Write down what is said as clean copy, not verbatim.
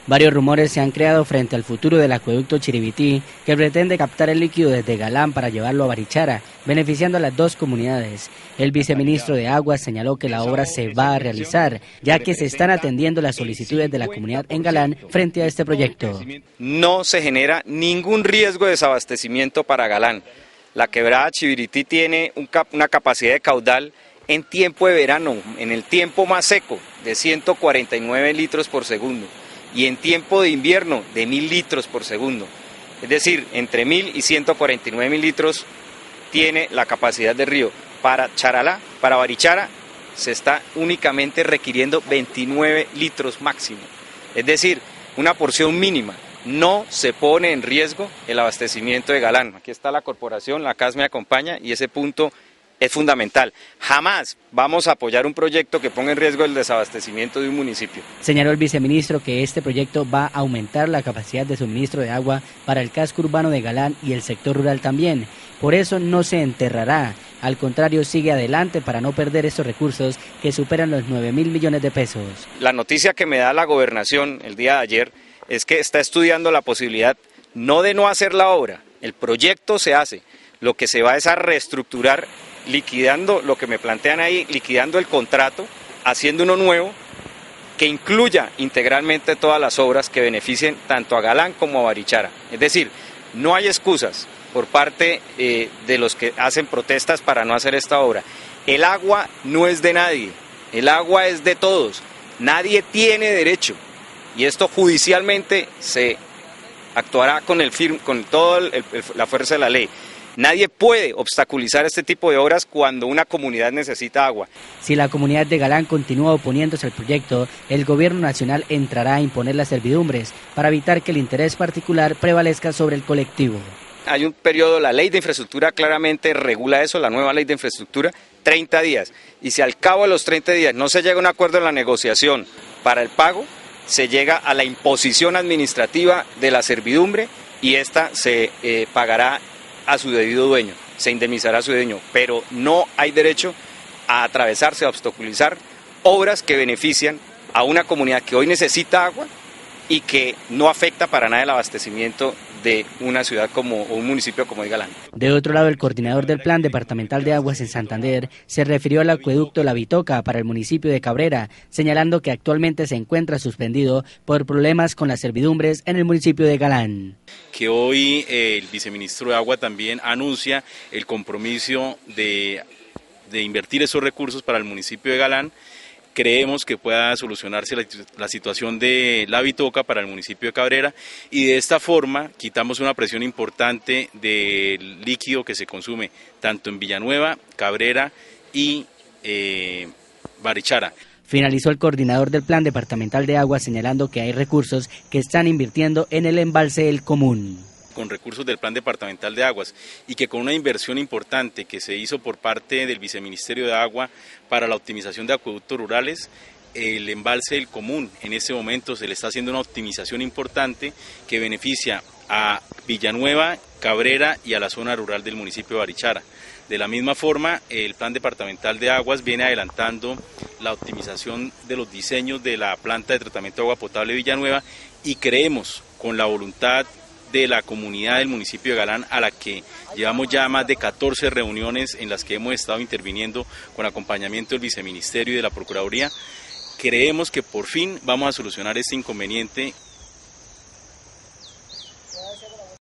Varios rumores se han creado frente al futuro del acueducto Chiribití, que pretende captar el líquido desde Galán para llevarlo a Barichara, beneficiando a las dos comunidades. El viceministro de Aguas señaló que la obra se va a realizar, ya que se están atendiendo las solicitudes de la comunidad en Galán frente a este proyecto. No se genera ningún riesgo de desabastecimiento para Galán. La quebrada Chiribití tiene una capacidad de caudal en tiempo de verano, en el tiempo más seco, de 149 litros por segundo. Y en tiempo de invierno de 1000 litros por segundo. Es decir, entre 1000 y 149.000 litros tiene la capacidad de río. Para Charalá, para Barichara, se está únicamente requiriendo 29 litros máximo. Es decir, una porción mínima. No se pone en riesgo el abastecimiento de Galán. Aquí está la corporación, la CAS me acompaña y ese punto es fundamental. Jamás vamos a apoyar un proyecto que ponga en riesgo el desabastecimiento de un municipio. Señaló el viceministro que este proyecto va a aumentar la capacidad de suministro de agua para el casco urbano de Galán y el sector rural también. Por eso no se enterrará. Al contrario, sigue adelante para no perder estos recursos que superan los 9.000 millones de pesos. La noticia que me da la gobernación el día de ayer es que está estudiando la posibilidad no de no hacer la obra. El proyecto se hace. Lo que se va es a reestructurar, liquidando lo que me plantean ahí, liquidando el contrato, haciendo uno nuevo que incluya integralmente todas las obras que beneficien tanto a Galán como a Barichara. Es decir, no hay excusas por parte de los que hacen protestas para no hacer esta obra. El agua no es de nadie, el agua es de todos, nadie tiene derecho y esto judicialmente se actuará con toda la fuerza de la ley. Nadie puede obstaculizar este tipo de obras cuando una comunidad necesita agua. Si la comunidad de Galán continúa oponiéndose al proyecto, el gobierno nacional entrará a imponer las servidumbres para evitar que el interés particular prevalezca sobre el colectivo. Hay un periodo, la ley de infraestructura claramente regula eso, la nueva ley de infraestructura, 30 días. Y si al cabo de los 30 días no se llega a un acuerdo en la negociación para el pago, se llega a la imposición administrativa de la servidumbre y esta se pagará a su debido dueño, se indemnizará a su dueño, pero no hay derecho a atravesarse, a obstaculizar obras que benefician a una comunidad que hoy necesita agua y que no afecta para nada el abastecimiento de una ciudad o un municipio como Galán. De otro lado, el coordinador del Plan Departamental de Aguas en Santander se refirió al acueducto La Bitoca para el municipio de Cabrera, señalando que actualmente se encuentra suspendido por problemas con las servidumbres en el municipio de Galán. Que hoy el viceministro de Agua también anuncia el compromiso de invertir esos recursos para el municipio de Galán. Creemos que pueda solucionarse la situación de La Bitoca para el municipio de Cabrera y de esta forma quitamos una presión importante del líquido que se consume tanto en Villanueva, Cabrera y Barichara. Finalizó el coordinador del Plan Departamental de Agua señalando que hay recursos que están invirtiendo en el embalse El Común. Con recursos del Plan Departamental de Aguas y que con una inversión importante que se hizo por parte del Viceministerio de Agua para la optimización de acueductos rurales, el embalse del Común en este momento se le está haciendo una optimización importante que beneficia a Villanueva, Cabrera y a la zona rural del municipio de Barichara. De la misma forma, el Plan Departamental de Aguas viene adelantando la optimización de los diseños de la planta de tratamiento de agua potable de Villanueva y creemos con la voluntad de la comunidad del municipio de Galán, a la que llevamos ya más de 14 reuniones en las que hemos estado interviniendo con acompañamiento del viceministerio y de la Procuraduría. Creemos que por fin vamos a solucionar este inconveniente